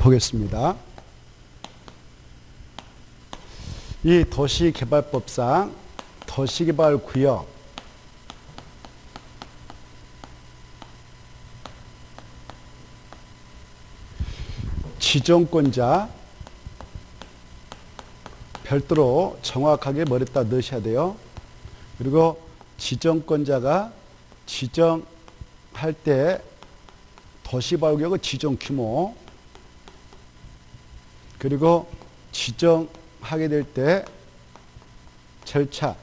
보겠습니다. 이 도시개발법상 도시개발구역 지정권자 별도로 정확하게 머리에다 넣으셔야 돼요. 그리고 지정권자가 지정할 때 도시개발구역의 지정 규모, 그리고 지정하게 될 때 절차,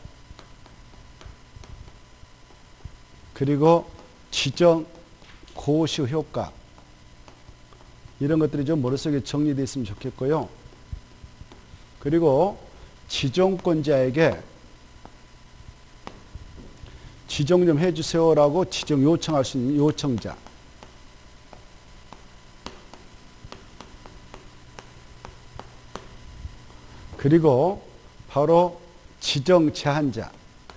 그리고 지정 고시 효과, 이런 것들이 좀 머릿속에 정리되어 있으면 좋겠고요. 그리고 지정권자에게 지정 좀 해주세요라고 지정 요청할 수 있는 요청자, 그리고 바로 지정 제한자,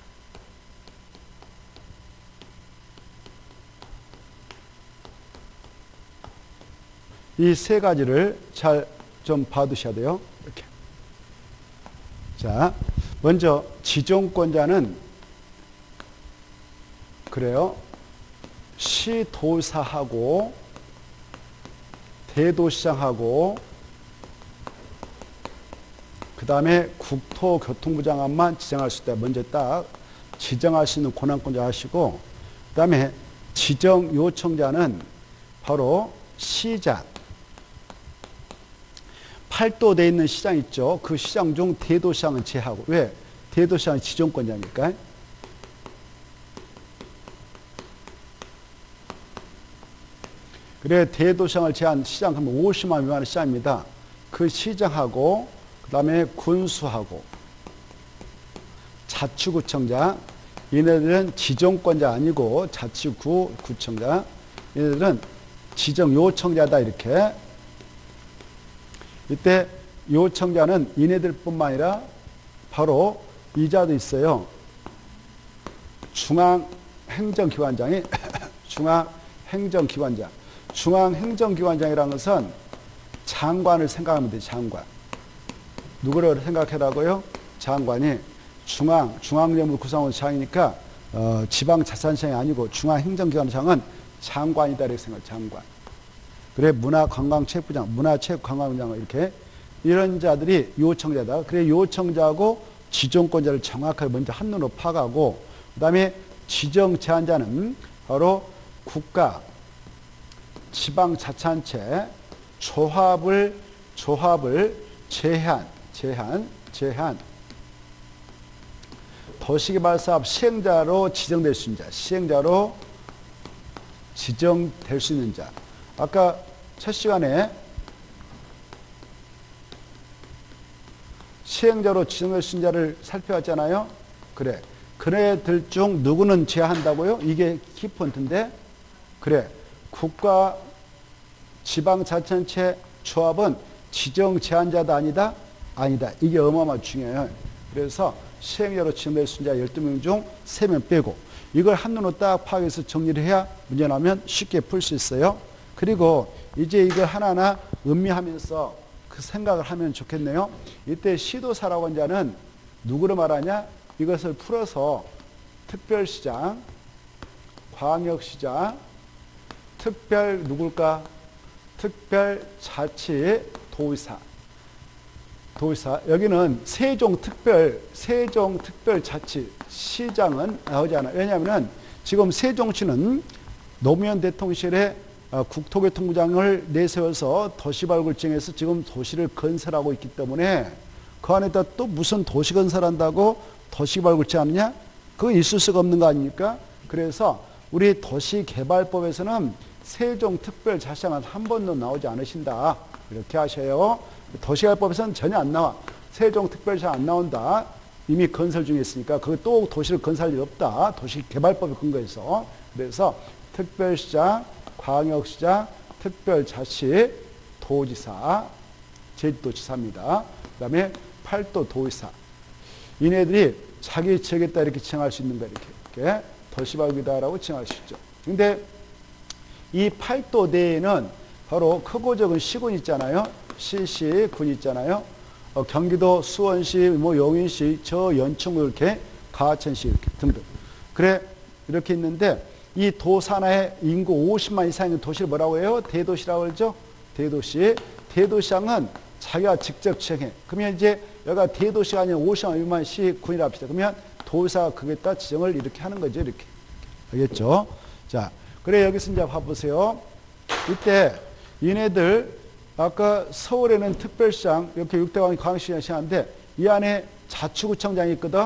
이 세 가지를 잘 좀 봐두셔야 돼요. 이렇게. 자, 먼저 지정권자는 그래요. 시도사하고 대도시장하고 그 다음에 국토교통부 장관만 지정할 수 있다. 먼저 딱 지정할 수 있는 권한권자 하시고, 그 다음에 지정 요청자는 바로 시장, 팔도되어 있는 시장 있죠. 그 시장 중 대도시장은 제하고. 왜? 대도시장은 지정권자니까. 그래, 대도시장을 제한 시장 하면 50만 미만의 시장입니다. 그 시장하고 그 다음에 군수하고 자치구청장, 얘네들은 지정권자 아니고 자치구청장, 얘네들은 지정 요청자다. 이렇게. 이때 요청자는 얘네들뿐만 아니라 바로 이자도 있어요. 중앙행정기관장이 중앙행정기관장. 중앙행정기관장이라는 것은 장관을 생각하면 돼요. 장관. 누구를 생각해라고요? 장관이 중앙정부 구성원 장이니까 지방자치단체장이 아니고 중앙행정기관장은 장관이다 이렇게 생각해요. 장관. 그래, 문화관광체육부장, 문화체육관광부장, 이렇게 이런 자들이 요청자다. 그래, 요청자하고 지정권자를 정확하게 먼저 한눈으로 파악하고, 그 다음에 지정 제한자는 바로 국가, 지방자치단체 조합을 제한 도시개발사업 시행자로 지정될 수 있는 자, 시행자로 지정될 수 있는 자. 아까 첫 시간에 시행자로 지정될 수 있는 자를 살펴봤잖아요. 그래, 그네들 중 누구는 제한한다고요? 이게 키포인트인데, 그래, 국가 지방자치단체 조합은 지정 제한자다 아니다? 아니다. 이게 어마어마하게 중요해요. 그래서 시행자로 지정될 수 있는 자 12명 중 3명 빼고, 이걸 한눈으로 딱 파악해서 정리를 해야 문제 나면 쉽게 풀 수 있어요. 그리고 이제 이걸 하나하나 음미하면서 그 생각을 하면 좋겠네요. 이때 시도사라고 하는 자는 누구를 말하냐? 이것을 풀어서 특별시장, 광역시장, 특별 누굴까? 특별자치도의사. 여기는 세종특별자치시장은 나오지 않아요. 왜냐하면 지금 세종시는 노무현 대통령실에 국토교통부장을 내세워서 도시발굴 정해서 지금 도시를 건설하고 있기 때문에 그 안에다 또 무슨 도시 건설한다고 도시발굴 정하느냐? 그거 있을 수가 없는 거 아닙니까? 그래서 우리 도시개발법에서는 세종특별자치장은 한 번도 나오지 않으신다. 이렇게 하셔요. 도시개발법에서는 전혀 안 나와. 세종특별자치장 안 나온다. 이미 건설 중에 있으니까 그거 또 도시를 건설할 일 없다. 도시개발법에 근거해서. 그래서 특별시장, 광역시장, 특별자치, 도지사, 제주도지사입니다. 그 다음에 팔도도의사. 이네들이 자기 지역에다 이렇게 지정할 수 있는 거 이렇게 도시발굴이다라고 지정할 수 있죠. 근데 이 팔도 내에는 바로 크고 적은 시군 있잖아요. 시시 군 있잖아요. 경기도 수원시, 뭐 용인시, 저 연천 이렇게 가천시 이렇게 등등. 그래 이렇게 있는데 이 도산하에 인구 50만 이상 있는 도시를 뭐라고 해요? 대도시라고 그러죠. 대도시. 대도시장은 자기가 직접 지정해. 그러면 이제 여기가 대도시가 아니라 50만 시군이라 합시다. 그러면 도사가 거기에다 지정을 이렇게 하는 거죠. 이렇게. 알겠죠? 자, 그래 여기서 이제 봐보세요. 이때 얘네들 아까 서울에는 특별시장 이렇게 6대 광역시장이 하는데 이 안에 자치구청장이 있거든.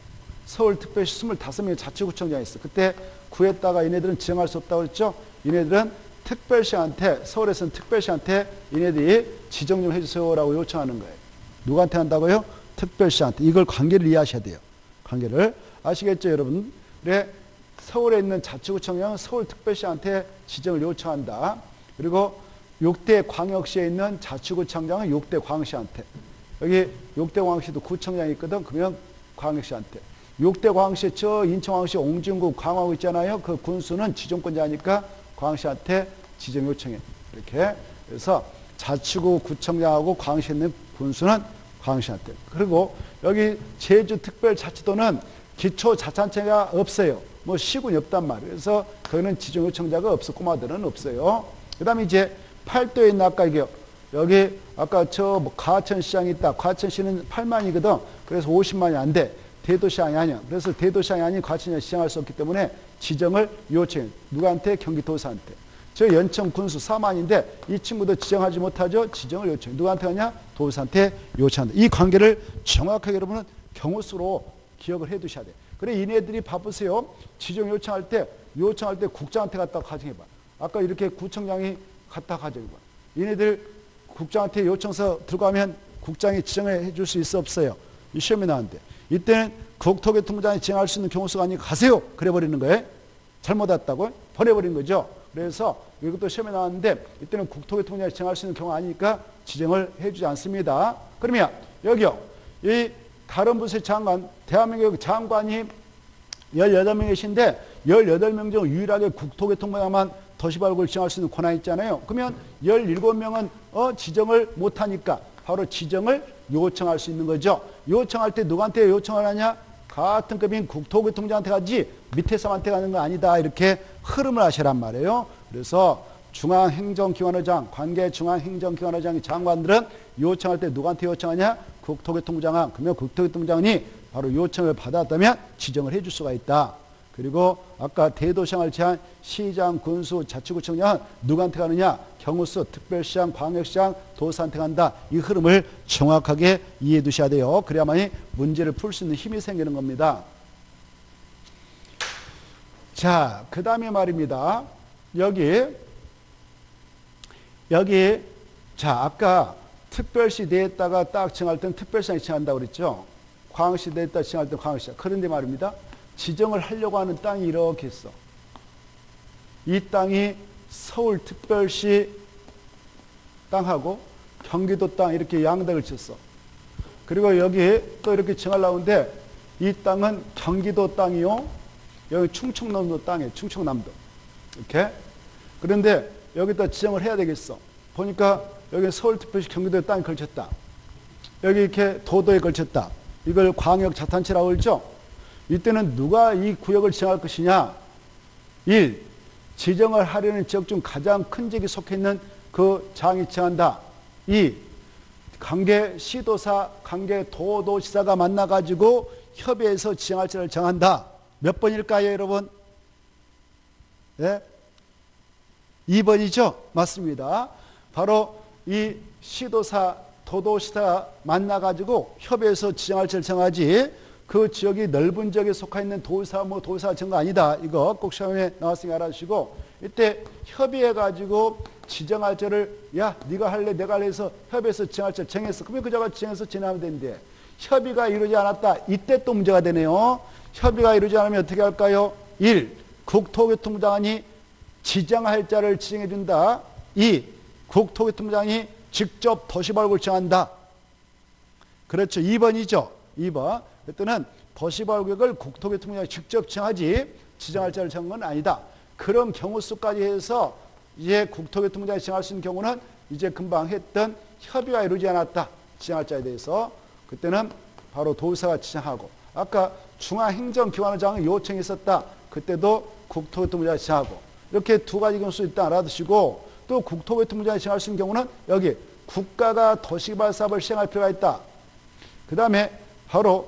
서울특별시 25명의 자치구청장이 있어. 그때 구했다가 얘네들은 지정할 수 없다고 그랬죠. 얘네들은 특별시한테, 서울에서는 특별시한테 얘네들이 지정 좀 해주세요라고 요청하는 거예요. 누구한테 한다고요? 특별시한테. 이걸 관계를 이해하셔야 돼요. 관계를. 아시겠죠, 여러분? 그래, 서울에 있는 자치구청장은 서울특별시한테 지정을 요청한다. 그리고 6대 광역시에 있는 자치구청장은 6대 광역시한테. 여기 6대 광역시도 구청장이 있거든. 그러면 광역시한테. 6대 광역시, 저 인천광역시 옹진구 광화구 있잖아요. 그 군수는 지정권자니까 광역시한테 지정 요청해. 이렇게. 그래서 자치구 구청장하고 광역시에 있는 군수는 광역시한테. 그리고 여기 제주특별자치도는 기초자치단체가 없어요. 뭐 시군이 없단 말이에요. 그래서 거기는 지정 요청자가 없어. 꼬마들은 없어요. 그 다음에 이제 팔도에 있는 아까 이게 여기 아까 저 뭐 가천시장이 있다. 가천시는 8만이거든. 그래서 50만이 안 돼. 대도시장이 아니야. 그래서 대도시장이 아닌 가천시장을 지정할 수 없기 때문에 지정을 요청해. 누구한테? 경기도사한테. 저 연천 군수 4만인데 이 친구도 지정하지 못하죠. 지정을 요청해. 누구한테 하냐? 도사한테 요청한다. 이 관계를 정확하게 여러분은 경우수로 기억을 해 두셔야 돼. 그래 이네들이 바쁘세요. 지정 요청할 때 국장한테 갖다 가정해봐. 아까 이렇게 구청장이 갖다 가정해봐. 얘네들 국장한테 요청서 들고 가면 국장이 지정해 줄 수 있어 없어요? 이 시험에 나왔는데 이때는 국토교통부장이 지정할 수 있는 경우수가 아니고 가세요. 그래 버리는 거예요. 잘못 왔다고 보내버린 거죠. 그래서 이것도 시험에 나왔는데 이때는 국토교통부장이 지정할 수 있는 경우가 아니니까 지정을 해주지 않습니다. 그러면 여기요. 이 다른 부서의 장관, 대한민국 장관이 18명 계신데 18명 중 유일하게 국토교통부장만 도시발굴을 지정할 수 있는 권한이 있잖아요. 그러면 17명은 지정을 못하니까 바로 지정을 요청할 수 있는 거죠. 요청할 때 누구한테 요청을 하냐? 같은 급인 국토교통부장한테 가지 밑에 사람한테 가는 거 아니다. 이렇게 흐름을 하시란 말이에요. 그래서 중앙행정기관의장, 관계중앙행정기관의장이 장관들은 요청할 때 누구한테 요청하냐? 국토교통부장한. 그러면 국토교통부장이 바로 요청을 받았다면 지정을 해줄 수가 있다. 그리고 아까 대도시장을 제한 시장, 군수, 자치구청장은 누구한테 가느냐? 경우수, 특별시장, 광역시장, 도사한테 간다. 이 흐름을 정확하게 이해해 두셔야 돼요. 그래야만이 문제를 풀 수 있는 힘이 생기는 겁니다. 자, 그 다음에 말입니다. 여기 자 아까 특별시 내에다가 딱 정할 때는 특별시장이 정한다고 그랬죠. 광역시 내에다가 정할 때는 광역시장. 그런데 말입니다. 지정을 하려고 하는 땅이 이렇게 있어. 이 땅이 서울특별시 땅하고 경기도 땅 이렇게 양대를 쳤어. 그리고 여기 또 이렇게 정하려고 하는데 이 땅은 경기도 땅이요. 여기 충청남도 땅이에요. 충청남도. 이렇게. 그런데 여기다 지정을 해야 되겠어. 보니까 여기 서울특별시 경기도에 땅이 걸쳤다. 여기 이렇게 도도에 걸쳤다. 이걸 광역자치단체라고 그러죠. 이때는 누가 이 구역을 지정할 것이냐? 1. 지정을 하려는 지역 중 가장 큰 지역이 속해 있는 그 장이 지정한다. 2. 관계 시도사, 관계 도도지사가 만나가지고 협의해서 지정할 지를 정한다. 몇 번일까요, 여러분? 네? 2번이죠? 맞습니다. 바로 이 시도사, 도도지사 만나가지고 협의해서 지정할 지를 정하지 그 지역이 넓은 지역에 속해 있는 도사, 도사 정가 아니다. 이거 꼭 시험에 나왔으니까 알아주시고 이때 협의해가지고 지정할 자를 야 네가 할래 내가 할래 해서 협의해서 지정할 자를 정했어. 그러면 그 자가 지정해서 지나면 되는데 협의가 이루어지지 않았다. 이때 또 문제가 되네요. 협의가 이루어지지 않으면 어떻게 할까요? 1. 국토교통부장이 지정할 자를 지정해 준다. 2. 국토교통부장이 직접 도시발굴을 정한다. 그렇죠. 2번이죠. 2번. 그때는 도시발굴을 국토교통부장이 직접 정하지 지정할 자를 정한 건 아니다. 그런 경우 수까지 해서 이제 국토교통부장이 지정할 수 있는 경우는 이제 금방 했던 협의가 이루어지지 않았다. 지정할 자에 대해서 그때는 바로 도지사가 지정하고, 아까 중앙행정기관장이 요청이 있었다. 그때도 국토교통부장이 지정하고, 이렇게 두 가지 경우 수 있다 알아두시고, 또 국토교통부장이 지정할 수 있는 경우는 여기 국가가 도시개발 사업을 시행할 필요가 있다. 그 다음에 바로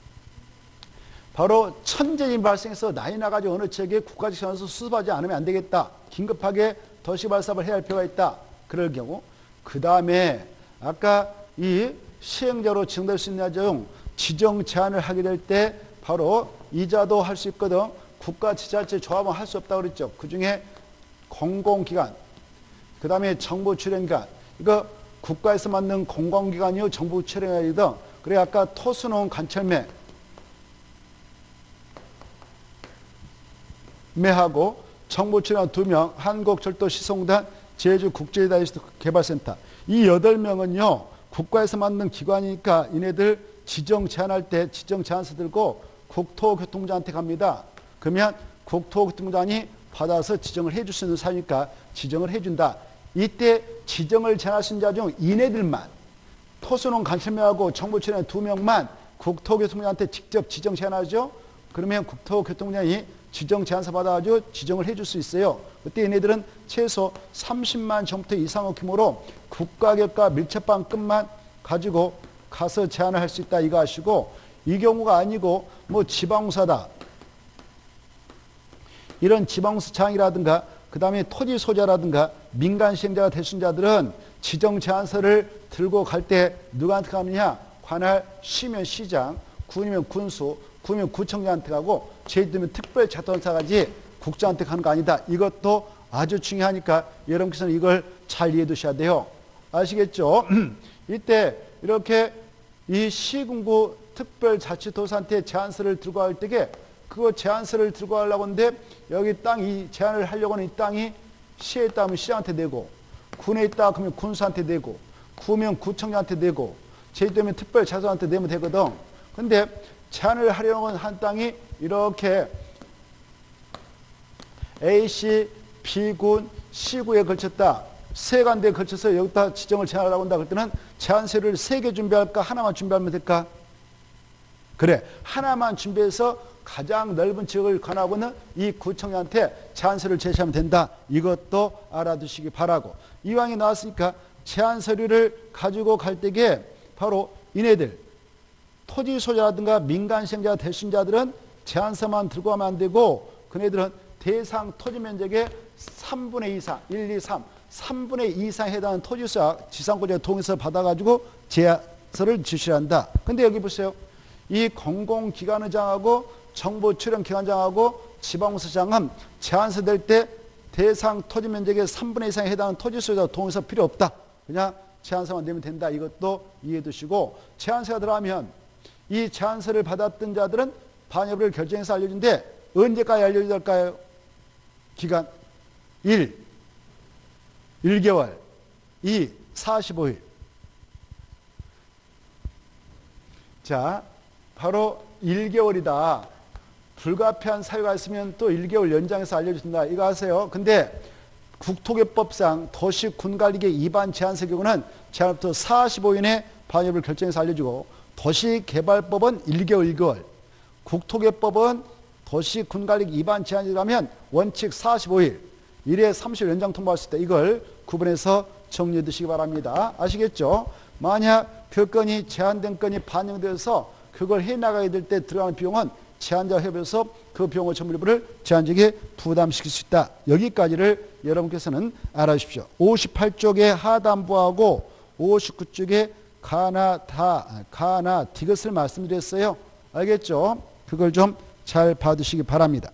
천재진 발생해서 난이 나가지고 어느 지역에 국가적 지원에서 수습하지 않으면 안 되겠다. 긴급하게 도시개발 사업을 해야 할 필요가 있다. 그럴 경우. 그 다음에 아까 이 시행자로 지정될 수 있는 중 지정 제한을 하게 될 때 바로 이자도 할 수 있거든. 국가지자체 조합은 할 수 없다고 그랬죠. 그 중에 공공기관, 그 다음에 정부 출연기관, 이거 국가에서 만든 공공기관이요, 정부 출연기관이든. 그래 아까 토수농 간철매 매하고 정부 출연 2명, 한국철도시송단, 제주국제다이스개발센터 이 8명은요 국가에서 만든 기관이니까 이네들 지정 제한할 때 지정 제한서 들고 국토교통부장한테 갑니다. 그러면 국토교통부장이 받아서 지정을 해줄 수 있는 사유니까 지정을 해준다. 이때 지정을 제한할 수 있는 자 중 이네들만, 토수농 간철매하고 정부 출연 2명만 국토교통부장한테 직접 지정 제한하죠. 그러면 국토교통부장이 지정 제한서 받아가지고 지정을 해줄 수 있어요. 그때 얘네들은 최소 30만 제곱미터 이상의 규모로 국가격과 밀접방급만 가지고 가서 제한을 할 수 있다 이거 아시고, 이 경우가 아니고 뭐 지방사다 이런 지방수장이라든가 그 다음에 토지 소유자라든가 민간 시행자가 될 수 있는 자들은 지정 제한서를 들고 갈 때 누구한테 가느냐? 관할 시면 시장, 군이면 군수, 구면 구청장한테 가고, 제주도면 특별자치단체가 가지 국장한테 가는 거 아니다. 이것도 아주 중요하니까 여러분께서는 이걸 잘 이해해 두셔야 돼요. 아시겠죠? 이때 이렇게 이 시군구 특별자치도사한테 제한서를 들고 갈 때에 그거 제한서를 들고 가려고 하는데 여기 땅 이 제한을 하려고 하는 이 땅이 시에 있다 하면 시장한테 내고, 군에 있다 그러면 군수한테 내고, 구면 구청장한테 내고, 제주도면 특별자치도사한테 내면 되거든. 근데 제한을 하려고 한 땅이 이렇게 A시, B군, C구에 걸쳤다. 세 간대에 걸쳐서 여기다 지정을 제한하려고 한다. 그럴 때는 제한서를 3개 준비할까? 하나만 준비하면 될까? 그래. 하나만 준비해서 가장 넓은 지역을 관하고는 이 구청장한테 제한서를 제시하면 된다. 이것도 알아두시기 바라고. 이왕이 나왔으니까 제한 서류를 가지고 갈 때에 바로 이네들 토지 소유자라든가 민간 시행자가 될 수 있는 자들은 제한서만 들고 가면 안 되고, 그네들은 대상 토지 면적의 3분의 2 이상, 1, 2, 3, 3분의 2 이상에 해당하는 토지 소유자 지상권자 동의서 받아가지고 제한서를 지시를 한다. 근데 여기 보세요. 이 공공기관의장하고 정부 출연기관장하고 지방수장은 제한서 될 때 대상 토지 면적의 3분의 2 이상에 해당하는 토지 소유자 동의서 필요 없다. 그냥 제한서만 내면 된다. 이것도 이해해 두시고, 제한서가 들어가면 이 제한서를 받았던 자들은 반여부를 결정해서 알려준데 언제까지 알려줘야 될까요? 기간 1, 1개월, 2, 45일. 자, 바로 1개월이다. 불가피한 사유가 있으면 또 1개월 연장해서 알려준다. 이거 아세요? 근데 국토개법상 도시군관리계 위반 제한서 경우는 제한부터 45일 이내 반여부를 결정해서 알려주고, 도시개발법은 1개월, 1개월. 국토개법은 도시군관리 위반 제한이 가면 원칙 45일, 1회 30일 연장 통보할 수 있다. 이걸 구분해서 정리해 두시기 바랍니다. 아시겠죠? 만약 그 건이 제한된 건이 반영되어서 그걸 해나가게 될 때 들어가는 비용은 제한자 협의해서 그 비용의 전부를 제한자에게 부담시킬 수 있다. 여기까지를 여러분께서는 알아주십시오. 58쪽에 하단부하고 59쪽에 가나 디귿을 말씀드렸어요. 알겠죠? 그걸 좀 잘 봐두시기 바랍니다.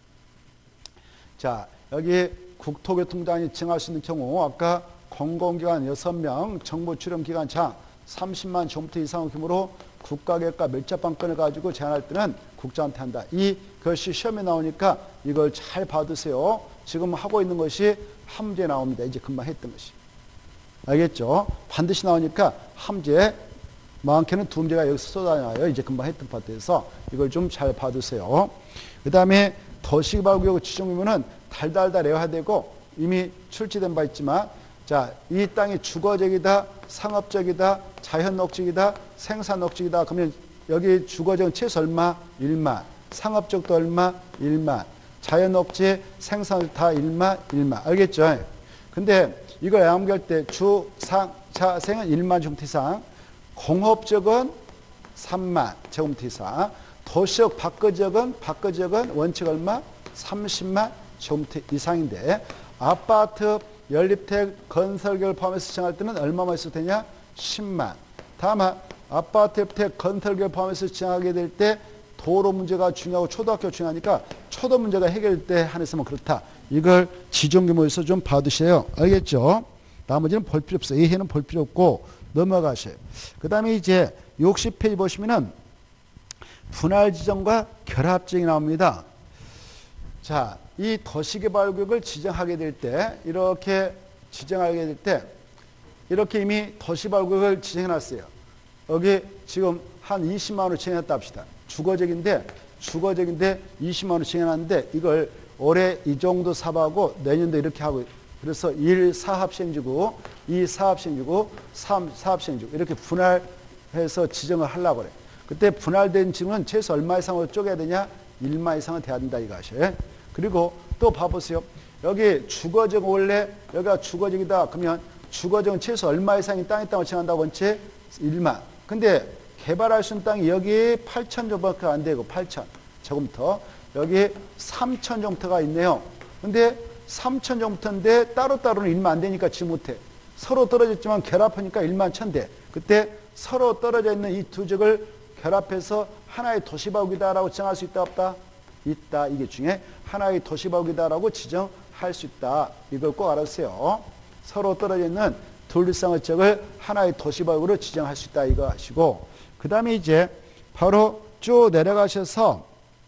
자, 여기 국토교통부장이 지정할 수 있는 경우 아까 공공기관 6명, 정부 출연기관장 30만 제곱미터 이상의 규모로 국가계획과 밀접방권을 가지고 제한할 때는 국장한테 한다. 이것이 시험에 나오니까 이걸 잘 봐두세요. 지금 하고 있는 것이 한 문제 나옵니다. 이제 금방 했던 것이. 알겠죠? 반드시 나오니까 한 문제, 많게는 2문제가 여기서 쏟아나와요. 이제 금방 했던 파트에서 이걸 좀 잘 봐두세요. 그 다음에 도시개발구역 지정이면은 달달달 외워야 되고, 이미 출지된 바 있지만 자, 이 땅이 주거적이다, 상업적이다, 자연녹지이다, 생산녹지이다. 그러면 여기 주거적은 최소 얼마? 1만. 상업적도 얼마? 1만. 자연녹지, 생산 다 1만, 1만. 알겠죠? 근데 이걸 암기할 때 주, 상, 자, 생은 1만 제곱미터 이상, 공업적은 3만 제곱미터 이상, 도시적 박거지역은 원칙 얼마? 30만 제곱미터 이상인데 아파트 연립택 건설계를 포함해서 지정할 때는 얼마만 있어도 되냐? 10만. 다만 아파트 연립택 건설계를 포함해서 지정하게 될 때 도로 문제가 중요하고 초등학교가 중요하니까 초도 문제가 해결될 때 한해서만 그렇다. 이걸 지정규모에서 좀 봐두세요. 알겠죠? 나머지는 볼 필요 없어요. 예해는 볼 필요 없고 넘어가세요. 그 다음에 이제 60페이지 보시면은 분할 지정과 결합 지정이 나옵니다. 자, 이 도시개발구역을 지정하게 될 때, 이렇게 지정하게 될 때, 이렇게 이미 도시개발구역을 지정해 놨어요. 여기 지금 한 20만 원을 지정했다 합시다. 주거적인데 20만 원을 지정해 놨는데, 이걸 올해 이 정도 사업하고 내년도 이렇게 하고, 그래서 1 사업시행지구, 2 사업시행지구, 3 사업시행지구, 이렇게 분할해서 지정을 하려고 그래. 그때 분할된 지구는 최소 얼마 이상으로 쪼개야 되냐? 1만 이상은 돼야 된다 이것이. 그리고 또 봐보세요. 여기 주거적 원래 여기가 주거적이다. 그러면 주거적은 최소 얼마 이상의 땅을 지정한다고 원칙 1만. 근데 개발할 수 있는 땅이 여기 8천 정도밖에 안 되고 8천 제곱미터. 여기 3천 제곱미터가 있네요. 근데 3천 제곱미터인데 따로따로는 1만 안 되니까 지금 못해. 서로 떨어졌지만 결합하니까 1만 1,000대. 그때 서로 떨어져 있는 이 두 지역을 결합해서 하나의 도시발구이다라고 지정할 수 있다 없다? 있다. 이게 중에 하나의 도시발구이다라고 지정할 수 있다. 이걸 꼭 알아주세요. 서로 떨어져 있는 둘 이상의 지역을 하나의 도시발구로 지정할 수 있다. 이거 하시고 그 다음에 이제 바로 쭉 내려가셔서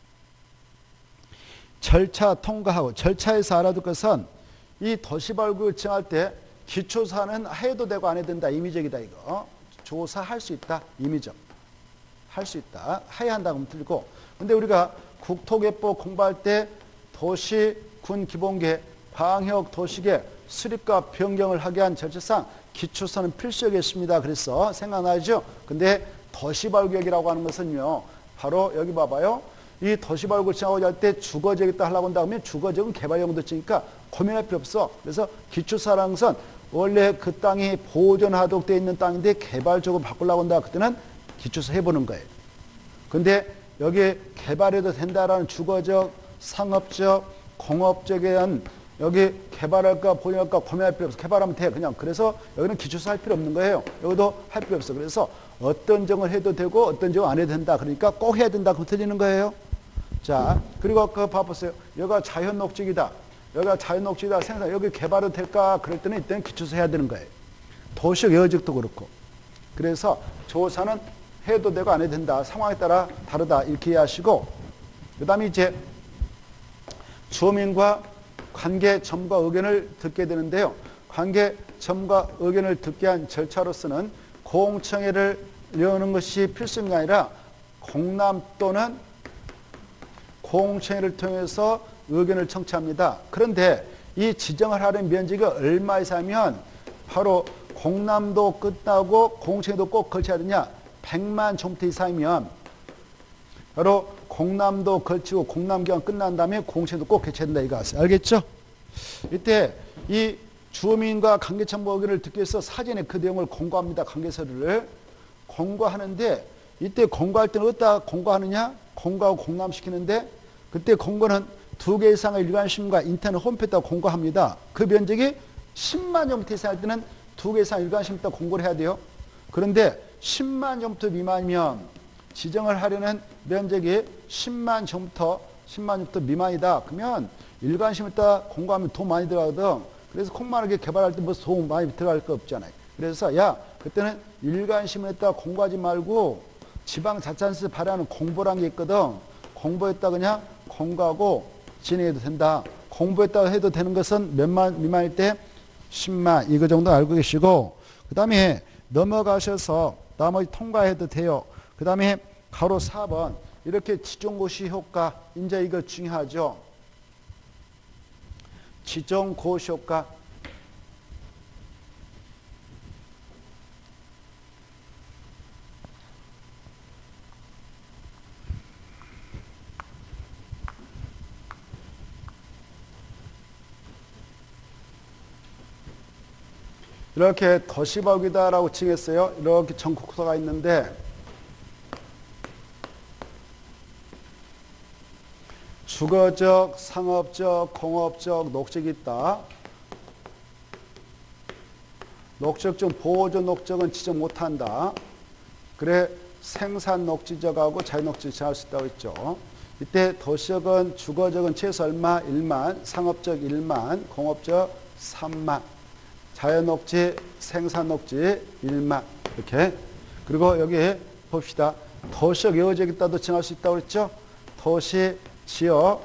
절차 통과하고 절차에서 알아둘 것은 이 도시발구 지정할 때 기초사는 해도 되고 안 해도 된다. 임의적이다. 이거 조사할 수 있다. 임의적. 할 수 있다. 해야 한다고 하면 틀리고. 근데 우리가 국토개법 공부할 때 도시, 군 기본계, 방역, 도시계 수립과 변경을 하게 한 절차상 기초서는 필수적이었습니다. 그래서 생각나죠? 근데 도시발구역이라고 하는 것은요. 바로 여기 봐봐요. 이 도시발구를 지정하고자 할 때 주거지역이다 하려고 한다 하면 주거지역은 개발용도 지니까 고민할 필요 없어. 그래서 기초사라는 것은 원래 그 땅이 보존하도록 되어 있는 땅인데 개발적으로 바꾸려고 한다. 그때는 기초서 해보는 거예요. 근데 여기 개발해도 된다라는 주거적, 상업적, 공업적에 대한 여기 개발할까 보존할까 고민할 필요 없어. 개발하면 돼. 그냥. 그래서 여기는 기초서 할 필요 없는 거예요. 여기도 할 필요 없어. 그래서 어떤 정을 해도 되고 어떤 정은 안 해도 된다. 그러니까 꼭 해야 된다. 그럼 틀리는 거예요. 자, 그리고 아까 봐보세요. 여기가 자연녹지이다. 여기가 자연녹지이다. 생산. 여기 개발은 될까? 그럴 때는 이때는 기초서 해야 되는 거예요. 도시적 여직도 그렇고. 그래서 조사는 해도 되고 안 해도 된다. 상황에 따라 다르다. 이렇게 이해하시고 그 다음에 이제 주민과 관계 전문가 의견을 듣게 되는데요. 관계 전문가 의견을 듣게 한 절차로서는 공청회를 여는 것이 필수가 아니라 공람 또는 공청회를 통해서 의견을 청취합니다. 그런데 이 지정을 하는 면적이 얼마 이상이면 바로 공람도 끝나고 공청회도 꼭 걸쳐야 되냐? 100만 제곱미터 이상이면 바로 공람도 걸치고 공람기간 끝난 다음에 공청회도 꼭 개최해야 된다 이거 아세요? 알겠죠? 이때 이 주민과 관계청구 의견을 듣기 위해서 사전에 그 내용을 공고합니다. 관계서류를 공고하는데 이때 공고할 때는 어디다 공고하느냐? 공고하고 공람시키는데 그때 공고는 2개 이상의 일간신문과 인터넷 홈페이지에다 공고합니다. 그 면적이 10만 제곱미터 이상 할 때는 2개 이상 일간신문에다 공고를 해야 돼요. 그런데 10만 제곱미터 미만이면 지정을 하려는 면적이 10만 제곱미터 미만이다. 그러면 일간신문에다 공고하면 돈 많이 들어가거든. 그래서 콩만하게 개발할 때 뭐 돈 많이 들어갈 거 없잖아요. 그래서 야 그때는 일간신문에다 공고하지 말고 지방자치단체에서 발행하는 공보라는 게 있거든. 공보했다 그냥 공고하고 진행해도 된다. 공보했다고 해도 되는 것은 몇만 미만일 때 10만 이거 정도 알고 계시고 그 다음에 넘어가셔서 나머지 통과해도 돼요. 그 다음에 가로 4번 이렇게 지정고시 효과 이제 이거 중요하죠. 지정 고시효과. 이렇게 도시법이다라고 칭했어요. 이렇게 전국토가 있는데 주거적, 상업적, 공업적, 녹적이 있다. 녹적 중 보호적 녹적은 지정 못한다. 그래 생산 녹지적하고 자연녹지 정할 수 있다고 했죠. 이때 도시적은 주거적은 최소 얼마? 1만, 상업적 1만, 공업적 3만, 자연녹지, 생산녹지 1만 이렇게. 그리고 여기 봅시다. 도시적 예외적 있다도 정할 수 있다고 그랬죠. 도시 지역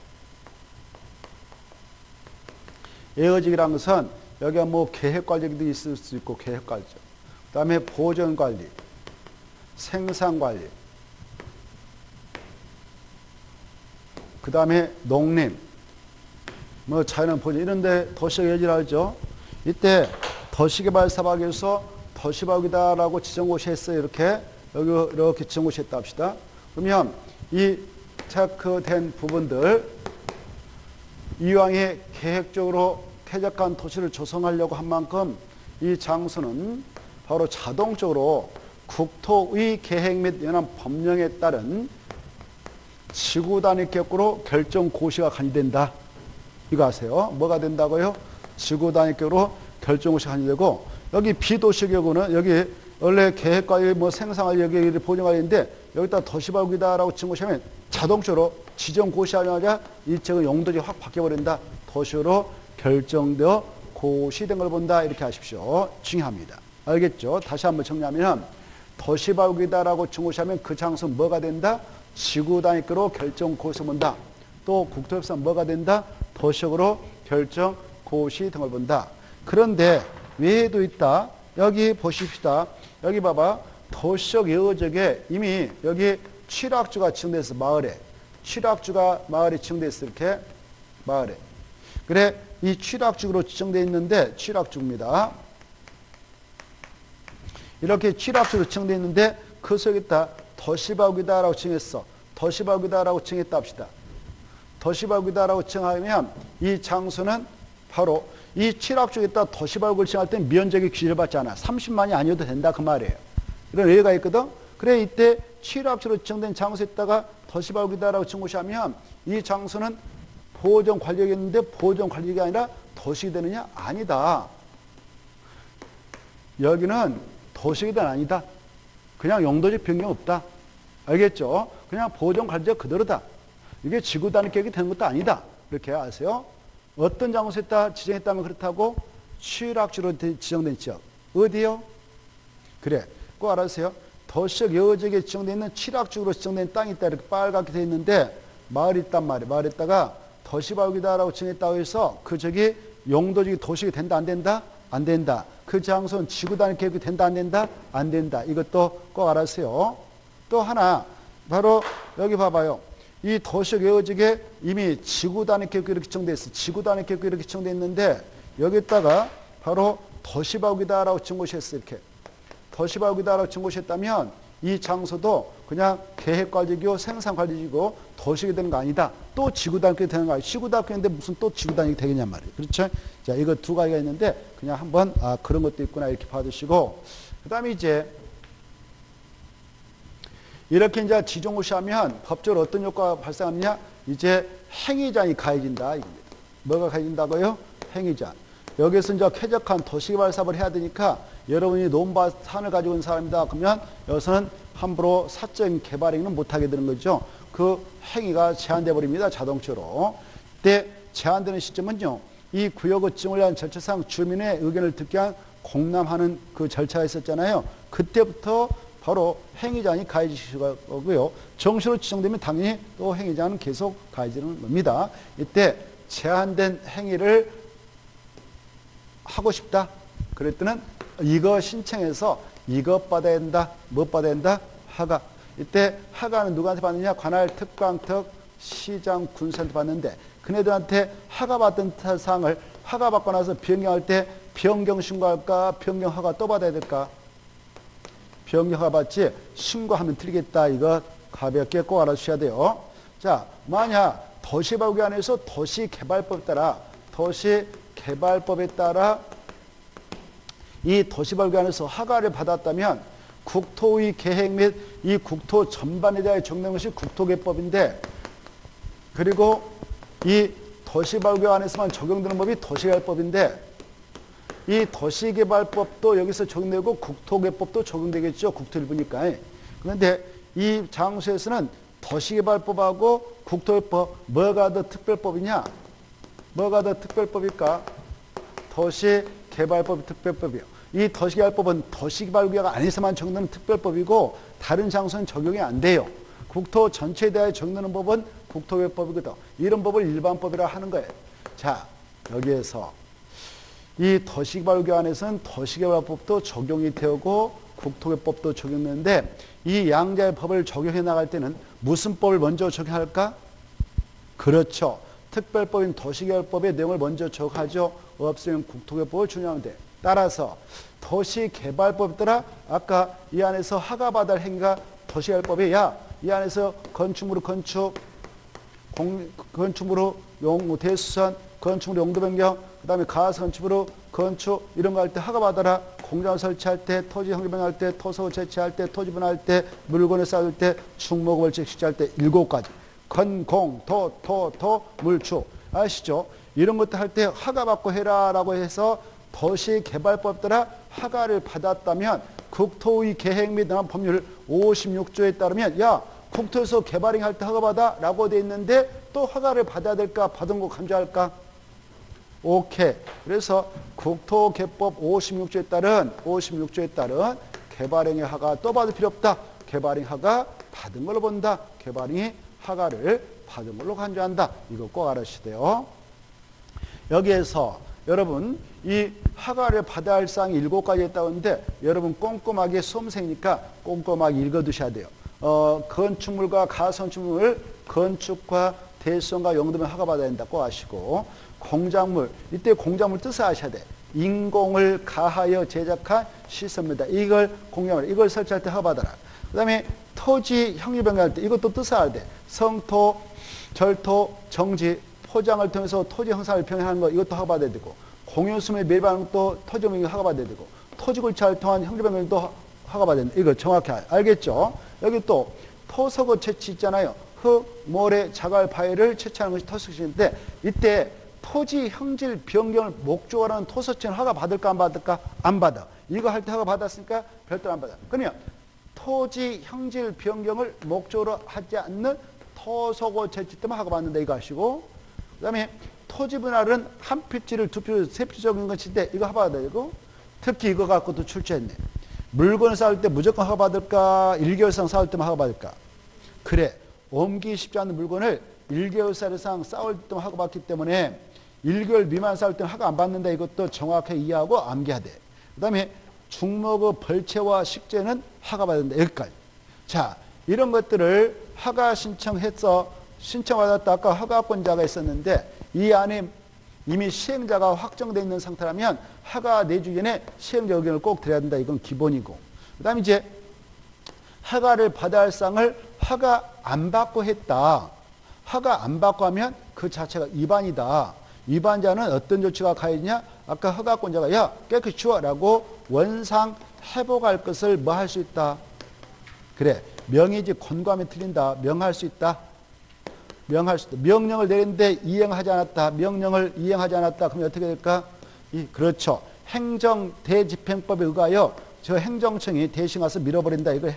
예외적이라는 것은 여기가 뭐 계획관리도 있을 수 있고 계획관리죠. 그 다음에 보존관리, 생산관리, 그 다음에 농림, 뭐 자연 보존 이런데 도시적 예외적이라고 하죠. 이때 도시개발사업에서 도시법이다라고 지정고시 했어요. 이렇게 여기 이렇게 지정고시 했다 합시다. 그러면 이 체크된 부분들 이왕에 계획적으로 쾌적한 도시를 조성하려고 한 만큼 이 장소는 바로 자동적으로 국토의 계획 및 연한 법령에 따른 지구 단위 격으로 결정 고시가 간이된다. 이거 아세요? 뭐가 된다고요? 지구 단위 격으로 결정 고시가 간이되고 여기 비도시 경우는 여기 원래 계획관리 뭐 생산관리 여기 보존관리인데 여기다 도시법이다라고 지정고시하면 자동적으로 지정 고시하자마자 이 지역의 용도지 확 바뀌어버린다. 도시로 결정되어 고시된 걸 본다. 이렇게 하십시오. 중요합니다. 알겠죠? 다시 한번 정리하면 도시법이다라고 지정고시하면 그 장소는 뭐가 된다? 지구 단위로 결정 고시 본다. 또 국토협상 뭐가 된다? 도시적으로 결정 고시 등을 본다. 그런데 외에도 있다. 여기 보십시다. 여기 봐봐. 도시적 예외적에 이미 여기 취락주가 지정되어 있어. 마을에. 취락주가 마을에 지정되어 있어. 이렇게 마을에. 그래 이 취락주로 지정되어 있는데 취락주입니다. 이렇게 취락주로 지정되어 있는데 그 속에 있다. 도시법이다라고 지정했어. 도시법이다라고 지정했다 합시다. 도시법이다라고 지정하면 이 장소는 바로 이 취락주에다 도시법을 지정할 때 면적이 규제를 받지 않아. 30만이 아니어도 된다 그 말이에요. 이런 예가 있거든. 그래 이때 취락주로 지정된 장소에다가 도시법이다라고 지정고시하면 이 장소는 보존관리역이 있는데 보존관리역이 아니라 도시가 되느냐? 아니다. 여기는 도시가 아니다. 그냥 용도적 변경 없다. 알겠죠? 그냥 보존관리역 그대로다. 이게 지구 단위 계획이 되는 것도 아니다. 이렇게 아세요? 어떤 장소에다 지정했다면 그렇다고 취락주로 지정된 지역. 어디요? 그래. 꼭 알아주세요. 도시적 예외적에 지정되어 있는 취락주로 지정된 땅이 있다. 이렇게 빨갛게 되어 있는데 마을이 있단 말이에요. 마을에다가 도시법이다라고 지정했다고 해서 그 저기 용도적이 도시가 된다 안 된다? 안 된다. 그 장소는 지구 단위 계획이 된다 안 된다? 안 된다. 이것도 꼭 알아주세요. 또 하나 바로 여기 봐봐요. 이 도시적 예외적에 이미 지구 단위 계획이 이렇게 지정되어 있어. 지구 단위 계획이 이렇게 지정되어 있는데 여기다가 바로 도시법이다라고 지정고시했어. 이렇게. 도시법이다라고 지정고시했다면 이 장소도 그냥 계획관리고 생산관리고 도시가 되는 거 아니다. 또 지구단위가 되는 거 아니야. 지구단위인데 무슨 또 지구단위가 되겠냔 말이에요. 그렇죠? 자, 이거 두 가지가 있는데 그냥 한번 그런 것도 있구나 이렇게 봐두시고 그 다음에 이제 이렇게 이제 지정고시하면 법적으로 어떤 효과가 발생하느냐? 이제 행위장이 가해진다. 이겁니다. 뭐가 가해진다고요? 행위장. 여기서 이제 쾌적한 도시개발 사업을 해야 되니까 여러분이 논밭 산을 가지고 있는 사람이다. 그러면 여기서는 함부로 사적인 개발행위는 못하게 되는 거죠. 그 행위가 제한돼 버립니다. 자동적으로. 이때 제한되는 시점은요. 이 구역의 지정을 위한 절차상 주민의 의견을 듣기 위한 공람하는 그 절차가 있었잖아요. 그때부터 바로 행위장이 가해지실 거고요. 정시로 지정되면 당연히 또 행위장은 계속 가해지는 겁니다. 이때 제한된 행위를 하고 싶다. 그럴 때는 이거 신청해서 이것 받아야 된다. 뭐 받아야 된다? 허가. 이때 허가는 누구한테 받느냐? 관할 특광특 시장, 군수한테 받는데 그네들한테 허가받은 사항을 허가받고 나서 변경할 때 변경 신고할까? 변경 허가 또 받아야 될까? 변경 허가 받지 신고하면 틀리겠다. 이거 가볍게 꼭 알아주셔야 돼요. 자, 만약 도시발구안에서 도시개발법에 따라 이 도시발구안에서 허가를 받았다면 국토의 계획 및 이 국토 전반에 대하여 적는 것이 국토개법인데, 그리고 이 도시발구안에서만 적용되는 법이 도시개발법인데, 이 도시개발법도 여기서 적용되고 국토개법도 적용되겠죠. 국토 일부니까. 그런데 이 장소에서는 도시개발법하고 국토개법 뭐가 더 특별법이냐? 뭐가 더 특별법일까? 도시개발법이 특별법이요. 이 도시개발법은 도시개발구역 안에서만 적용되는 특별법이고 다른 장소는 적용이 안 돼요. 국토 전체에 대해 적용되는 법은 국토개발법이거든. 이런 법을 일반법이라 하는 거예요. 자, 여기에서 이 도시개발구역 안에서는 도시개발법도 적용이 되고 국토개법도 적용되는데 이 양자의 법을 적용해 나갈 때는 무슨 법을 먼저 적용할까? 그렇죠. 특별법인 도시개발법의 내용을 먼저 적용하죠. 없으면 국토개법을 준용하면 돼. 따라서 도시개발법에 따라 아까 이 안에서 허가받을 행위가 도시개발법에 이 안에서 건축물로 건축, 건축물로 대수선, 건축물로 용도 변경, 그 다음에 가서 건축물로 건축 이런 거 할 때 허가받아라. 공장을 설치할 때, 토지 형성할 때, 토소 채취할 때, 토지 분할 때, 물건을 쌓을 때, 축목을 채취할 때 7가지. 건, 공, 토, 물축. 아시죠? 이런 것들 할 때 허가받고 해라라고 해서 도시개발법 따라 허가를 받았다면 국토의 계획 및 법률 56조에 따르면 국토에서 개발행 할 때 허가받아 라고 돼 있는데 또 허가를 받아야 될까? 받은 거 간주할까? 오케이. 그래서 국토개법 56조에 따른 개발행위 허가 또 받을 필요 없다. 개발행 허가 받은 걸로 본다. 개발행위 허가를 받은 걸로 간주한다. 이거 꼭 알아주셔야 돼요. 여기에서 여러분 이 허가를 받아야 할 사항이 7가지 있다는데 여러분 꼼꼼하게 수험생이니까 꼼꼼하게 읽어두셔야 돼요. 건축물과 가선축물, 건축과 대수선과 용도면 허가받아야 된다고 아시고, 공작물, 이때 공작물 뜻을 아셔야 돼. 인공을 가하여 제작한 시설입니다. 이걸 공작물, 이걸 설치할 때 허가받아라. 그 다음에 토지 형리 변경할 때 이것도 뜻을 알아야 돼. 성토, 절토, 정지, 포장을 통해서 토지 형상을 변경하는 거 이것도 허가받아야 되고, 공유수물 매입하는 것도 토지 변경이 허가받아야 되고, 토지 골차를 통한 형리 변경도 허가받아야 된다. 이거 정확히 알겠죠? 여기 또 토석어 채취 있잖아요. 흙, 모래, 자갈, 바위를 채취하는 것이 토석인데 이때 토지 형질 변경을 목적으로 하는 토서체는 허가 받을까 안 받을까? 안 받아. 이거 할 때 허가 받았으니까 별도로 안 받아. 그러면 토지 형질 변경을 목적으로 하지 않는 토석어 채취 때문에 허가 받는다 이거 아시고, 그 다음에 토지 분할은 한 필지를 두 필지, 세 필지 적용한 것일 때 이거 허가 받아야 되고, 특히 이거 갖고도 출제했네. 물건을 쌓을 때 무조건 허가 받을까? 1개월 이상 쌓을 때만 허가 받을까? 그래. 옮기기 쉽지 않은 물건을 1개월 이상 쌓을 때만 허가 받기 때문에 1개월 미만 쌓을 때는 허가 안 받는다. 이것도 정확하게 이해하고 암기해야 돼. 그 다음에 중목의 벌채와 식재는 허가 받는다. 여기까지. 자, 이런 것들을 허가 신청해서 신청받았다. 아까 허가권자가 있었는데 이 안에 이미 시행자가 확정되어 있는 상태라면 허가 내주기 전에 시행자 의견을 꼭 드려야 된다. 이건 기본이고. 그 다음에 이제 허가를 받아야 할 사항을 허가 안 받고 했다. 허가 안 받고 하면 그 자체가 위반이다. 위반자는 어떤 조치가 가해지냐? 아까 허가권자가 깨끗이 치워라고 원상 회복할 것을 뭐 할 수 있다? 그래. 명의지 권고하면 틀린다. 명할 수 있다. 명할 수 있다. 명령을 내렸는데 이행하지 않았다. 명령을 이행하지 않았다. 그러면 어떻게 될까? 그렇죠. 행정대집행법에 의하여 저 행정청이 대신 와서 밀어버린다. 이걸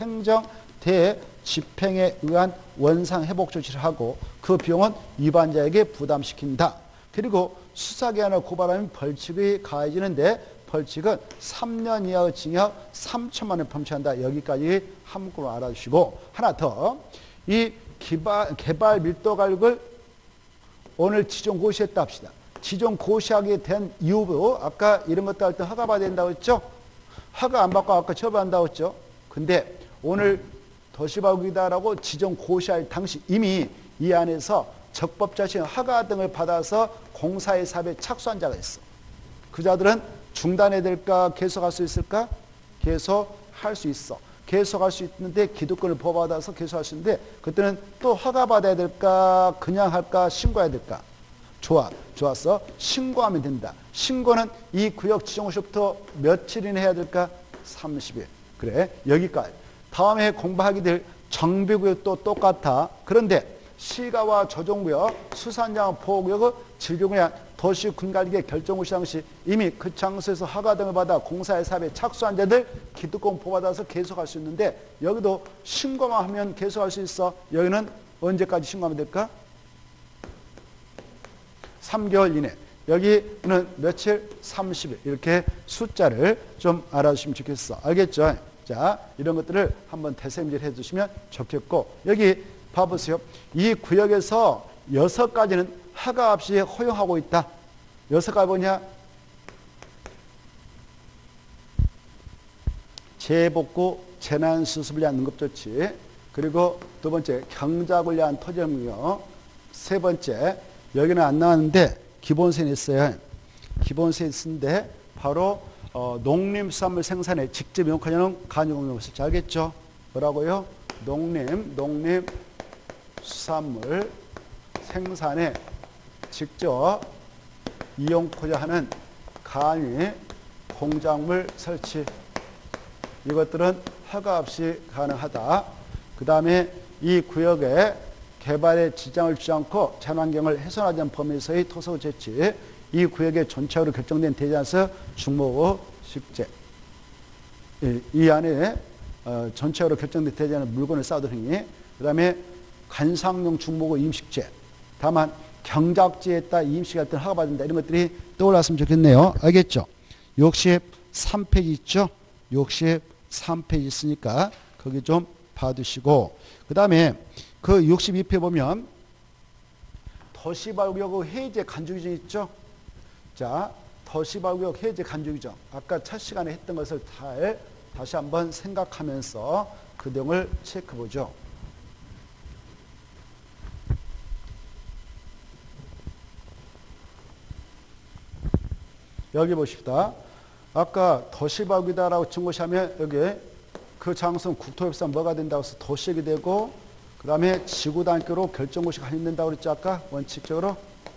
행정대집행에 의한 원상회복 조치를 하고 그 비용은 위반자에게 부담시킨다. 그리고 수사기관을 고발하면 벌칙이 가해지는데 벌칙은 3년 이하의 징역 3천만 원 범죄한다. 여기까지 함부로 알아주시고, 하나 더. 이 개발 밀도 가격을 오늘 지정 고시했다 합시다. 지정 고시하게 된 이유도 아까 이런 것도 할 때 허가 받아야 된다고 했죠? 허가 안 받고 아까 처벌한다고 했죠? 근데 오늘 도시발구이다라고 지정 고시할 당시 이미 이 안에서 적법자신 허가 등을 받아서 공사의 사업에 착수한 자가 있어. 그 자들은 중단해야 될까? 계속할 수 있을까? 계속할 수 있어. 계속할 수 있는데 기득권을 보호받아서 계속할 수 있는데 그때는 또 허가받아야 될까? 그냥 할까? 신고해야 될까? 좋았어. 신고하면 된다. 신고는 이 구역 지정호시부터 며칠이나 해야 될까? 30일. 그래, 여기까지. 다음에 공부하게 될 정비구역도 똑같아. 그런데 시가와 조정구역, 수산장 보호구역의 지정구역, 도시 군관리계 결정구 시장시 이미 그 장소에서 허가 등을 받아 공사의 사업에 착수한 자들 기득권 보호받아서 계속할 수 있는데 여기도 신고만 하면 계속할 수 있어. 여기는 언제까지 신고하면 될까? 3개월 이내. 여기는 며칠? 30일. 이렇게 숫자를 좀 알아주시면 좋겠어. 알겠죠? 자, 이런 것들을 한번 대샘질 해주시면 좋겠고, 여기 봐보세요. 이 구역에서 6가지는 허가 없이 허용하고 있다. 6가지 뭐냐? 재복구, 재난수습을 위한 응급조치, 그리고 두 번째 경작을 위한 토지협력, 세 번째 여기는 안 나왔는데 기본세는 있어요. 기본세 있는데 바로 농림수산물 생산에 직접 용역하려는 간이공용업체. 알겠죠? 뭐라고요? 농림수산물 생산에 직접 이용하고자 하는 간이 공작물 설치. 이것들은 허가 없이 가능하다. 그 다음에 이 구역에 개발에 지장을 주지 않고 자연환경을 훼손하지 않는 범위에서의 토소 채취, 이 구역의 전체적으로 결정된 대지에서 중목의 식재, 이 안에 전체적으로 결정된 대지에는 물건을 쌓아두는 행위, 그 다음에 관상용 중목의 임식재, 다만 경작지에 따라 임식할 때는 허가받는다. 이런 것들이 떠올랐으면 좋겠네요. 알겠죠? 63페이지 있죠? 63페이지 있으니까 거기 좀 봐두시고, 그 다음에 그 62페 보면 도시발구역 해제 간주규정 있죠? 자, 도시발구역 해제 간주규정. 아까 첫 시간에 했던 것을 다시 한번 생각하면서 그 내용을 체크해보죠. 여기 보십시다. 아까 도시발구이다라고 증거시하면 여기 그 장소는 국토협상 뭐가 된다고 해서 도시역이 되고, 그 다음에 지구단계로 결정고시 관련된다고 그랬죠, 아까? 원칙적으로.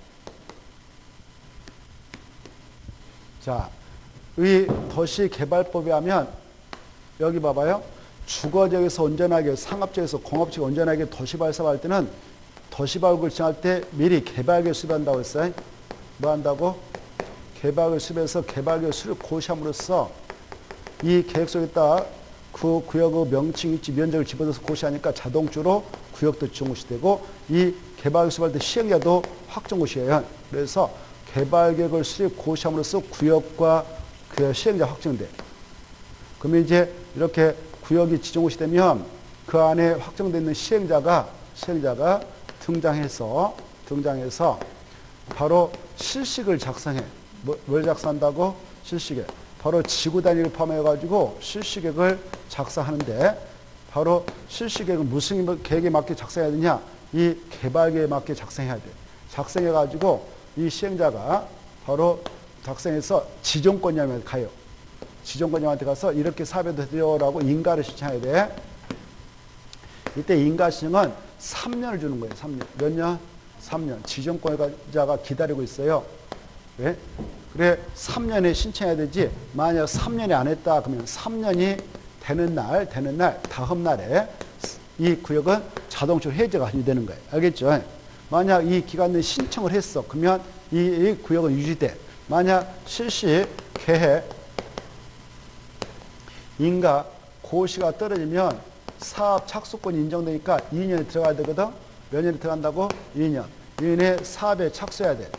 자, 이 도시개발법에 하면, 여기 봐봐요. 주거지역에서 온전하게, 상업지역에서 공업지역 온전하게 도시발사할 때는 도시발굴 지정할 때 미리 개발계획 수립한다고 했어요. 뭐 한다고? 개발계획 수립해서 개발계획 수립 고시함으로써 이 계획 속에다 그 구역의 명칭 위치 면적을 집어넣어서 고시하니까 자동적으로 구역도 지정고시 되고 이 개발계획 수립할 때 시행자도 확정고시예요. 그래서 개발계획을 수립 고시함으로써 구역과 그 시행자 확정돼. 그러면 이제 이렇게 구역이 지정고시 되면 그 안에 확정되어 있는 시행자가 등장해서 바로 실식을 작성해. 뭘 작성한다고? 실식에. 바로 지구 단위를 포함해가지고 실시계획을 작성하는데, 바로 실시계획은 무슨 계획에 맞게 작성해야 되냐? 이 개발계획에 맞게 작성해야 돼. 작성해가지고 이 시행자가 바로 작성해서 지정권자한테 가요. 지정권자한테 가서 이렇게 사업해도 돼요라고 인가를 신청해야 돼. 이때 인가 신청은 3년을 주는 거예요. 3년. 몇 년? 3년. 지정권자가 기다리고 있어요. 왜? 그래, 3년에 신청해야 되지. 만약 3년이 안 했다 그러면 3년이 되는 날 다음 날에 이 구역은 자동적으로 해제가 완료되는 거예요. 알겠죠? 만약 이 기간 내에 신청을 했어. 그러면 이 구역은 유지돼. 만약 실시 계획 인가 고시가 떨어지면 사업 착수권이 인정되니까 2년에 들어가야 되거든. 몇 년에 들어간다고? 2년. 2년에 사업에 착수해야 돼.